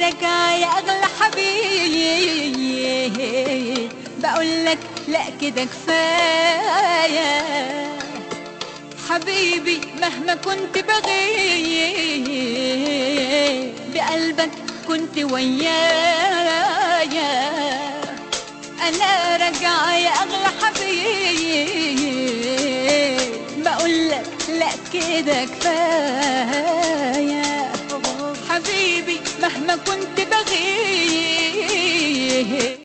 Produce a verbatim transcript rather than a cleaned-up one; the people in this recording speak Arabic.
راجعة يا أغلى حبيب، بقولك لأ كده كفاية حبيبي. مهما كنت بغيب بقلبك كنت ويايا. أنا راجعة يا أغلى حبيب، بقولك لأ كده كفاية حبيبي. مهما كنت بغيب